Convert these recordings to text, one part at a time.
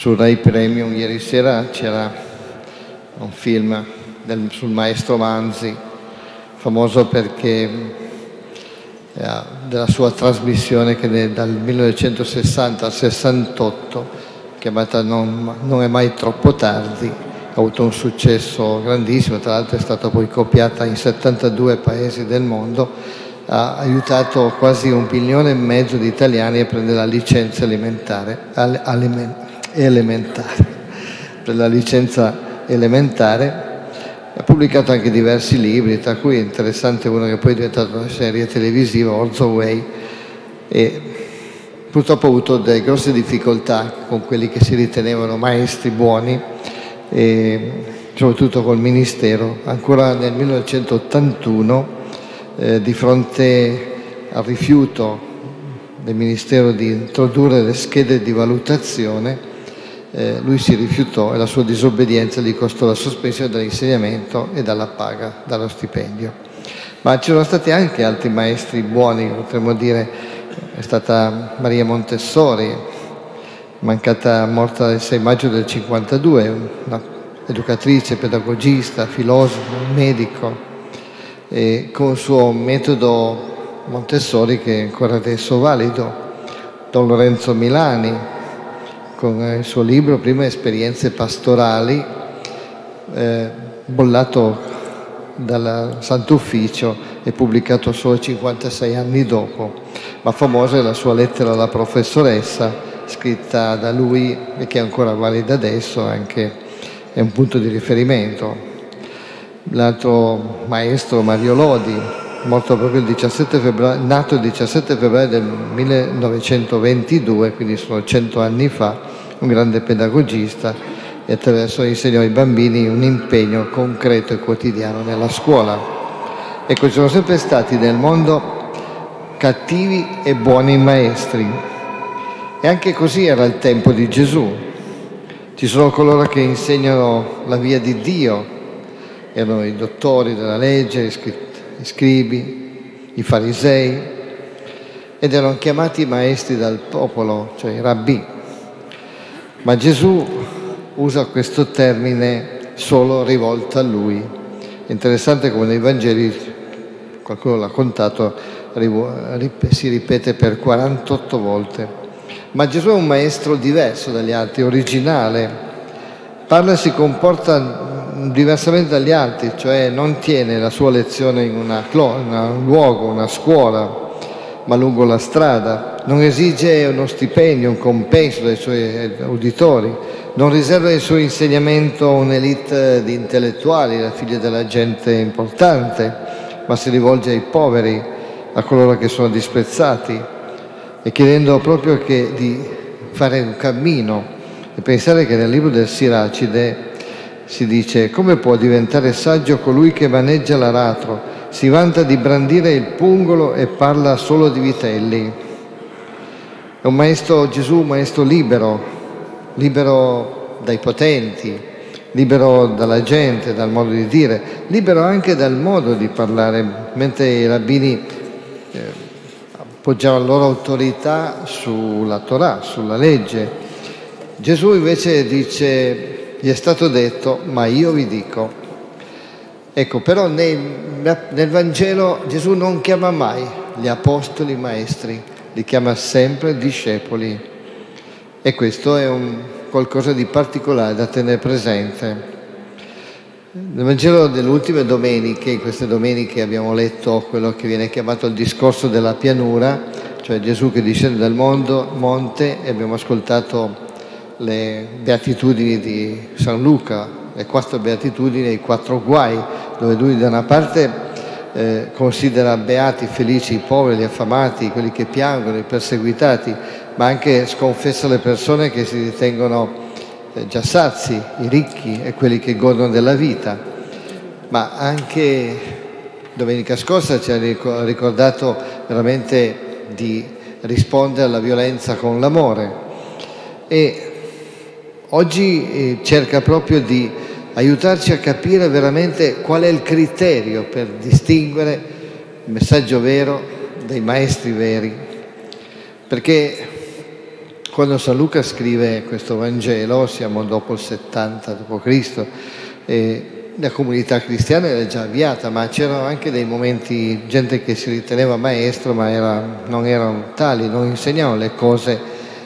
Su Rai Premium ieri sera c'era un film sul maestro Manzi, famoso perché della sua trasmissione che dal 1960 al 68, chiamata Non è mai troppo tardi, ha avuto un successo grandissimo, tra l'altro è stata poi copiata in 72 paesi del mondo, ha aiutato quasi 1,5 milioni di italiani a prendere la licenza elementare. Per la licenza elementare ha pubblicato anche diversi libri, tra cui è interessante uno che poi è diventato una serie televisiva, Orzo Way, e purtroppo ha avuto delle grosse difficoltà con quelli che si ritenevano maestri buoni, e soprattutto col ministero. Ancora nel 1981, di fronte al rifiuto del ministero di introdurre le schede di valutazione, lui si rifiutò e la sua disobbedienza gli costò la sospensione dall'insegnamento e dalla paga, dallo stipendio. Ma ci sono stati anche altri maestri buoni, potremmo dire. È stata Maria Montessori, morta il 6 maggio del 52, una educatrice, pedagogista, filosofo, medico, e con il suo metodo Montessori che è ancora adesso valido. Don Lorenzo Milani, con il suo libro Prime esperienze pastorali, bollato dal Sant'Ufficio e pubblicato solo 56 anni dopo, ma famosa è la sua lettera alla professoressa, scritta da lui e che è ancora valida adesso, anche è un punto di riferimento. L'altro maestro, Mario Lodi, morto proprio il 17 febbraio, nato il 17 febbraio del 1922, quindi sono 100 anni fa, un grande pedagogista, e attraverso insegnò ai bambini un impegno concreto e quotidiano nella scuola. Ecco, ci sono sempre stati nel mondo cattivi e buoni maestri, e anche così era il tempo di Gesù. Ci sono coloro che insegnano la via di Dio, erano i dottori della legge, i scribi, i farisei, ed erano chiamati maestri dal popolo, cioè i rabbì. Ma Gesù usa questo termine solo rivolto a lui. È interessante come nei Vangeli, qualcuno l'ha contato, si ripete per 48 volte. Ma Gesù è un maestro diverso dagli altri, originale, parla e si comporta diversamente dagli altri, cioè non tiene la sua lezione in un luogo, una scuola, ma lungo la strada. Non esige uno stipendio, un compenso dai suoi uditori, non riserva il suo insegnamento a un'elite di intellettuali, la figlia della gente importante, ma si rivolge ai poveri, a coloro che sono disprezzati, e chiedendo proprio di fare un cammino. E pensare che nel libro del Siracide si dice: come può diventare saggio colui che maneggia l'aratro, si vanta di brandire il pungolo e parla solo di vitelli. È un maestro, Gesù, un maestro libero dai potenti, libero dalla gente, dal modo di dire, libero anche dal modo di parlare. Mentre i rabbini appoggiavano la loro autorità sulla Torah, sulla legge, Gesù invece dice: gli è stato detto, ma io vi dico. Ecco, però nel Vangelo Gesù non chiama mai gli apostoli maestri, li chiama sempre discepoli, e questo è qualcosa di particolare da tenere presente. Nel Vangelo delle ultime domeniche, in queste domeniche abbiamo letto quello che viene chiamato il discorso della pianura, cioè Gesù che discende dal monte, e abbiamo ascoltato le beatitudini di San Luca, le 4 beatitudini e i 4 guai, dove lui da una parte considera beati, felici i poveri, gli affamati, quelli che piangono, i perseguitati, ma anche sconfessa le persone che si ritengono già sazi, i ricchi e quelli che godono della vita. Ma anche domenica scorsa ci ha ricordato veramente di rispondere alla violenza con l'amore, e oggi cerca proprio di aiutarci a capire veramente qual è il criterio per distinguere il messaggio vero dai maestri veri, perché Quando San Luca scrive questo Vangelo, siamo dopo il 70 d.C., e la comunità cristiana era già avviata, ma c'erano anche dei momenti, gente che si riteneva maestro, ma non erano tali, non insegnavano le cose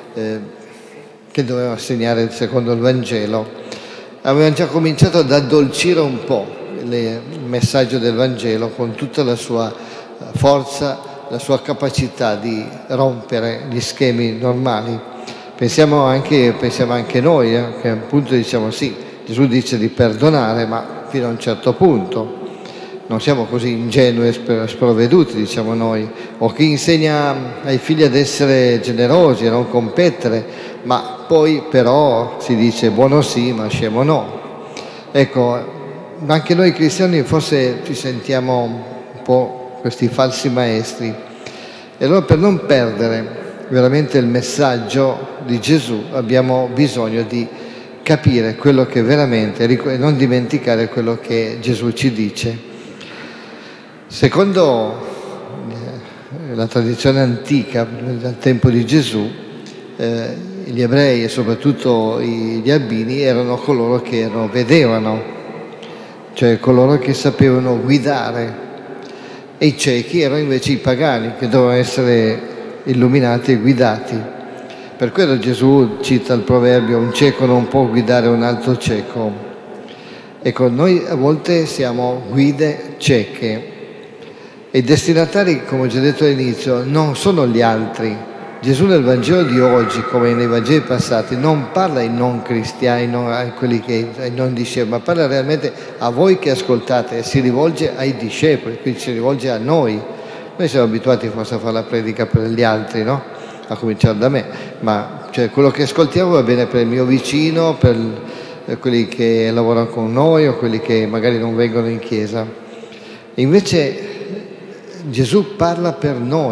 che dovevano insegnare secondo il Vangelo. Avevano già cominciato ad addolcire un po' il messaggio del Vangelo con tutta la sua forza, la sua capacità di rompere gli schemi normali. Pensiamo anche noi, che appunto diciamo sì, Gesù dice di perdonare, ma fino a un certo punto. Non siamo così ingenui e sprovveduti, diciamo noi. O chi insegna ai figli ad essere generosi, a non competere, ma poi però si dice buono sì, ma scemo no. Ecco, anche noi cristiani forse ci sentiamo un po' questi falsi maestri. E allora per non perdere veramente il messaggio di Gesù abbiamo bisogno di capire quello che veramente, e non dimenticare quello che Gesù ci dice. Secondo la tradizione antica, dal tempo di Gesù, gli ebrei e soprattutto gli albini erano coloro che vedevano, cioè coloro che sapevano guidare, e i ciechi erano invece i pagani che dovevano essere illuminati e guidati. Per quello Gesù cita il proverbio: un cieco non può guidare un altro cieco. Ecco, noi a volte siamo guide cieche e i destinatari, come ho già detto all'inizio, non sono gli altri. Gesù nel Vangelo di oggi, come nei Vangeli passati, non parla ai non cristiani, ai non discepoli, ma parla realmente a voi che ascoltate, e si rivolge ai discepoli, quindi si rivolge a noi. Noi siamo abituati forse a fare la predica per gli altri, no? A cominciare da me, ma cioè, quello che ascoltiamo va bene per il mio vicino, per quelli che lavorano con noi o quelli che magari non vengono in chiesa. E invece Gesù parla per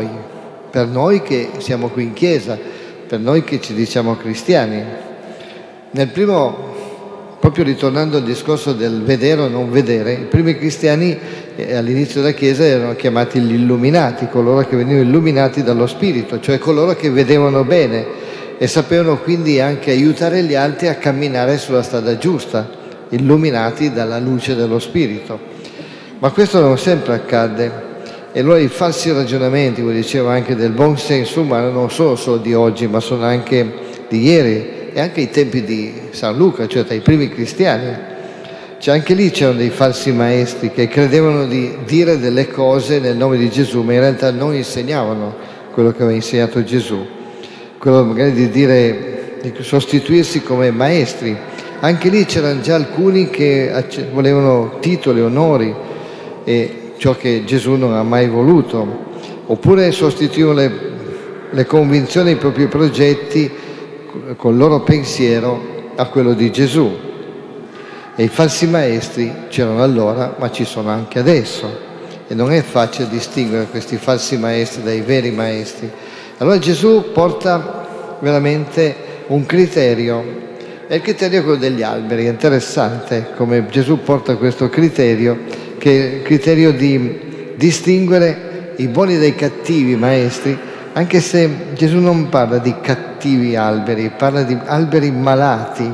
noi che siamo qui in chiesa, per noi che ci diciamo cristiani. Nel primo, proprio ritornando al discorso del vedere o non vedere, i primi cristiani all'inizio della Chiesa erano chiamati gli illuminati, coloro che venivano illuminati dallo Spirito, cioè coloro che vedevano bene e sapevano quindi anche aiutare gli altri a camminare sulla strada giusta, illuminati dalla luce dello Spirito. Ma questo non sempre accadde, e allora i falsi ragionamenti, come dicevo, anche del buon senso umano, non sono solo di oggi, ma sono anche di ieri e anche ai tempi di San Luca, cioè tra i primi cristiani. Anche lì c'erano dei falsi maestri che credevano di dire delle cose nel nome di Gesù, ma in realtà non insegnavano quello che aveva insegnato Gesù, quello magari di sostituirsi come maestri. Anche lì c'erano già alcuni che volevano titoli, onori, e ciò che Gesù non ha mai voluto, oppure sostituivano le convinzioni, i propri progetti col loro pensiero a quello di Gesù. E i falsi maestri c'erano allora, ma ci sono anche adesso, e non è facile distinguere questi falsi maestri dai veri maestri. Allora Gesù porta veramente un criterio, è il criterio quello degli alberi. È interessante come Gesù porta questo criterio, che è il criterio di distinguere i buoni dai cattivi maestri, anche se Gesù non parla di cattivi alberi, parla di alberi malati.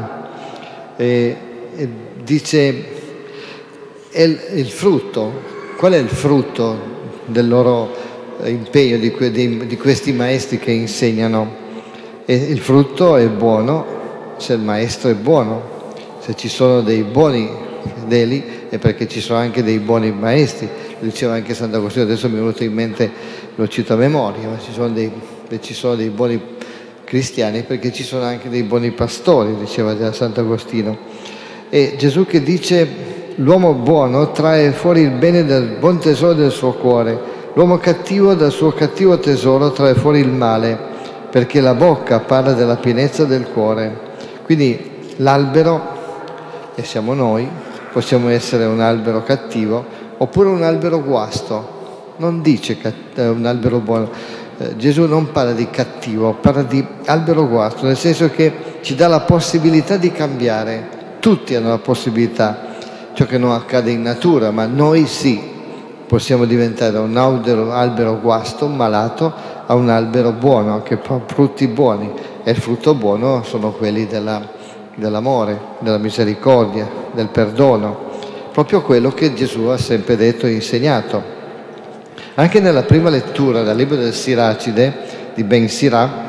Dice il frutto. Qual è il frutto del loro impegno, di questi maestri che insegnano? E il frutto è buono se il maestro è buono. Se ci sono dei buoni fedeli è perché ci sono anche dei buoni maestri. Lo diceva anche Sant'Agostino, adesso mi è venuto in mente, lo cito a memoria, ma ci sono dei buoni cristiani perché ci sono anche dei buoni pastori, diceva già Sant'Agostino. E Gesù che dice: l'uomo buono trae fuori il bene dal buon tesoro del suo cuore, l'uomo cattivo dal suo cattivo tesoro trae fuori il male, perché la bocca parla della pienezza del cuore. Quindi l'albero, e siamo noi, possiamo essere un albero cattivo oppure un albero guasto. Non dice un albero buono. Gesù non parla di cattivo, parla di albero guasto, nel senso che ci dà la possibilità di cambiare. Tutti hanno la possibilità, ciò che non accade in natura, ma noi sì, possiamo diventare un albero guasto, malato, a un albero buono che fa frutti buoni, e il frutto buono sono quelli dell'amore, della misericordia, del perdono, proprio quello che Gesù ha sempre detto e insegnato. Anche nella prima lettura dal libro del Siracide di Ben Sirà,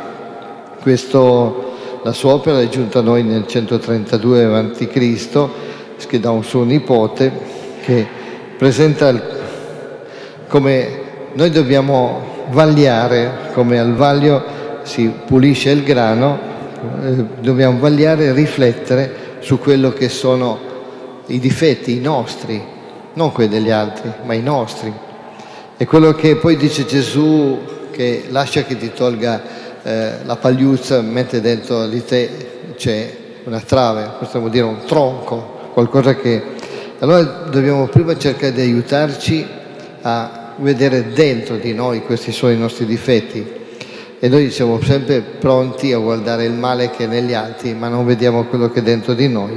la sua opera è giunta a noi nel 132 a.C., da un suo nipote, che presenta come noi dobbiamo vagliare, come al vaglio si pulisce il grano, dobbiamo vagliare e riflettere su quello che sono i difetti, i nostri, non quelli degli altri, ma i nostri. E quello che poi dice Gesù, che lascia che ti tolga la pagliuzza, mentre dentro di te c'è una trave, possiamo dire un tronco, qualcosa che... Allora dobbiamo prima cercare di aiutarci a vedere dentro di noi questi sono i nostri difetti, e noi siamo sempre pronti a guardare il male che è negli altri, ma non vediamo quello che è dentro di noi.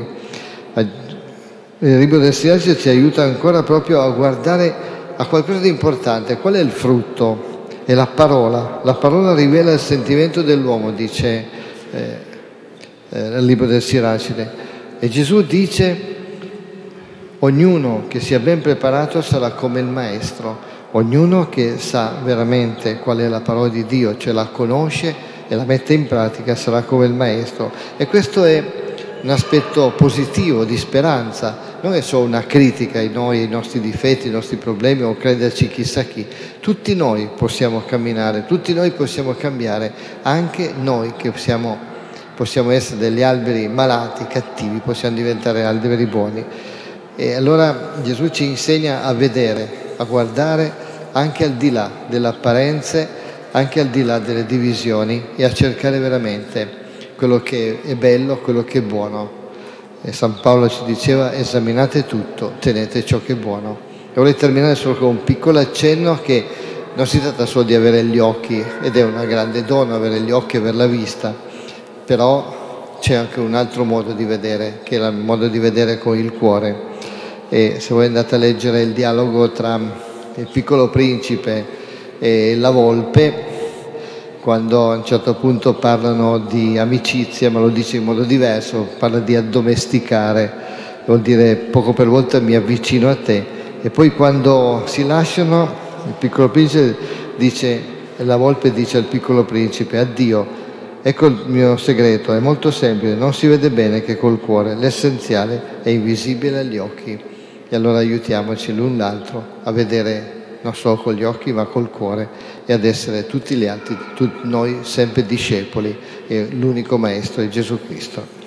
Il libro del Siracide ci aiuta ancora proprio a guardare a qualcosa di importante. Qual è il frutto? È la parola. La parola rivela il sentimento dell'uomo, dice nel libro del Siracide. E Gesù dice: ognuno che sia ben preparato sarà come il maestro. Ognuno che sa veramente qual è la parola di Dio, cioè la conosce e la mette in pratica, sarà come il maestro. E questo è un aspetto positivo, di speranza. Non è solo una critica ai nostri difetti, ai nostri problemi, o crederci chissà chi. Tutti noi possiamo camminare, tutti noi possiamo cambiare, anche noi che possiamo essere degli alberi malati, cattivi, possiamo diventare alberi buoni. E allora Gesù ci insegna a vedere, a guardare anche al di là delle apparenze, anche al di là delle divisioni, e a cercare veramente quello che è bello, quello che è buono. E San Paolo ci diceva: esaminate tutto, tenete ciò che è buono. E vorrei terminare solo con un piccolo accenno, che non si tratta solo di avere gli occhi, ed è una grande dono avere gli occhi e avere la vista, però c'è anche un altro modo di vedere, che è il modo di vedere con il cuore. E se voi andate a leggere il dialogo tra il piccolo principe e la volpe, quando a un certo punto parlano di amicizia, ma lo dice in modo diverso, parla di addomesticare, vuol dire poco per volta mi avvicino a te, e poi quando si lasciano il piccolo principe dice, e la volpe dice al piccolo principe: addio, ecco il mio segreto, è molto semplice, non si vede bene che col cuore, l'essenziale è invisibile agli occhi. E allora aiutiamoci l'un l'altro a vedere non solo con gli occhi ma col cuore, e ad essere tutti gli altri, noi sempre discepoli, e l'unico maestro è Gesù Cristo.